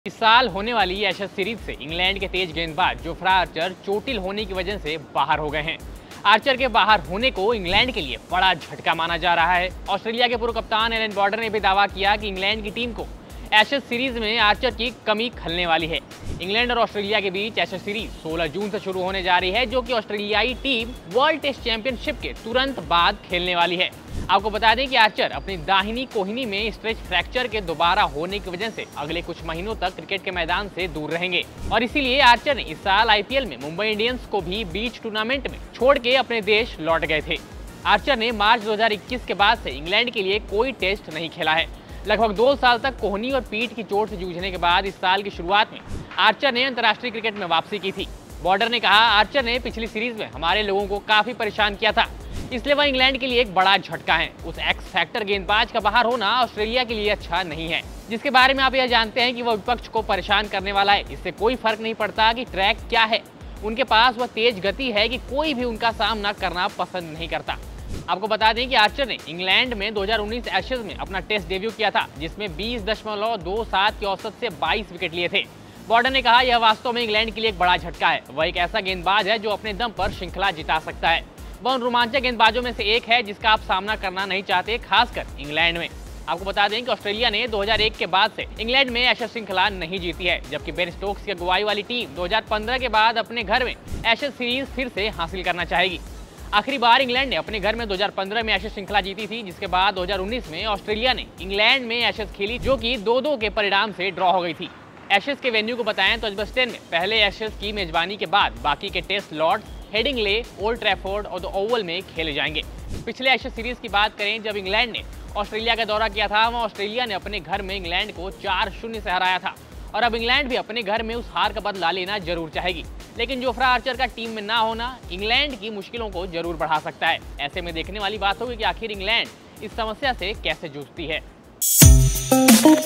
इस साल होने वाली एशेज सीरीज से इंग्लैंड के तेज गेंदबाज जोफ्रा आर्चर चोटिल होने की वजह से बाहर हो गए हैं। आर्चर के बाहर होने को इंग्लैंड के लिए बड़ा झटका माना जा रहा है। ऑस्ट्रेलिया के पूर्व कप्तान एलन बॉर्डर ने भी दावा किया कि इंग्लैंड की टीम को एशेज सीरीज में आर्चर की कमी खलने वाली है। इंग्लैंड और ऑस्ट्रेलिया के बीच एशेज सीरीज 16 जून से शुरू होने जा रही है, जो कि ऑस्ट्रेलियाई टीम वर्ल्ड टेस्ट चैंपियनशिप के तुरंत बाद खेलने वाली है। आपको बता दें कि आर्चर अपनी दाहिनी कोहनी में स्ट्रेच फ्रैक्चर के दोबारा होने की वजह से अगले कुछ महीनों तक क्रिकेट के मैदान से दूर रहेंगे और इसीलिए आर्चर ने इस साल आईपीएल में मुंबई इंडियंस को भी बीच टूर्नामेंट में छोड़ के अपने देश लौट गए थे। आर्चर ने मार्च 2021 के बाद से इंग्लैंड के लिए कोई टेस्ट नहीं खेला है। लगभग 2 साल तक कोहनी और पीठ की चोट से जूझने के बाद इस साल की शुरुआत में आर्चर ने अंतर्राष्ट्रीय क्रिकेट में वापसी की थी। बॉर्डर ने कहा, आर्चर ने पिछली सीरीज में हमारे लोगों को काफी परेशान किया था, इसलिए वह इंग्लैंड के लिए एक बड़ा झटका है। उस एक्स फैक्टर गेंदबाज का बाहर होना ऑस्ट्रेलिया के लिए अच्छा नहीं है, जिसके बारे में आप यह जानते हैं कि वह विपक्ष को परेशान करने वाला है। इससे कोई फर्क नहीं पड़ता कि ट्रैक क्या है, उनके पास वह तेज गति है कि कोई भी उनका सामना करना पसंद नहीं करता। आपको बता दें कि आर्चर ने इंग्लैंड में 2019 एशेज में अपना टेस्ट डेब्यू किया था, जिसमें 20.27 की औसत से 22 विकेट लिए थे। बॉर्डर ने कहा, यह वास्तव में इंग्लैंड के लिए एक बड़ा झटका है। वह एक ऐसा गेंदबाज है जो अपने दम पर श्रृंखला जिता सकता है। वह उन रोमांचक गेंदबाजों में से एक है जिसका आप सामना करना नहीं चाहते, खासकर इंग्लैंड में। आपको बता दें कि ऑस्ट्रेलिया ने 2001 के बाद से इंग्लैंड में एशेज श्रृंखला नहीं जीती है, जबकि बेन स्टोक्स की अगुवाई वाली टीम 2015 के बाद अपने घर में एशेज सीरीज फिर से हासिल करना चाहेगी। आखिरी बार इंग्लैंड ने अपने घर में 2015 में एशेज श्रृंखला जीती थी, जिसके बाद 2019 में ऑस्ट्रेलिया ने इंग्लैंड में एशेज खेली, जो कि 2-2 के परिणाम से ड्रॉ हो गई थी। एशेज के वेन्यू को बताएं तो एजबस्टन में पहले एशेज की मेजबानी के बाद बाकी के test Lord's, Headingley, old Trafford और द ओवल में खेले जाएंगे। पिछले एशेज सीरीज की बात करें, जब इंग्लैंड ने ऑस्ट्रेलिया का दौरा किया था, वहाँ ऑस्ट्रेलिया ने अपने घर में इंग्लैंड को 4-0 से हराया था और अब इंग्लैंड भी अपने घर में उस हार का बदला लेना जरूर चाहेगी। लेकिन जोफ्रा आर्चर का टीम में ना होना इंग्लैंड की मुश्किलों को जरूर बढ़ा सकता है। ऐसे में देखने वाली बात होगी कि आखिर इंग्लैंड इस समस्या से कैसे जूझती है।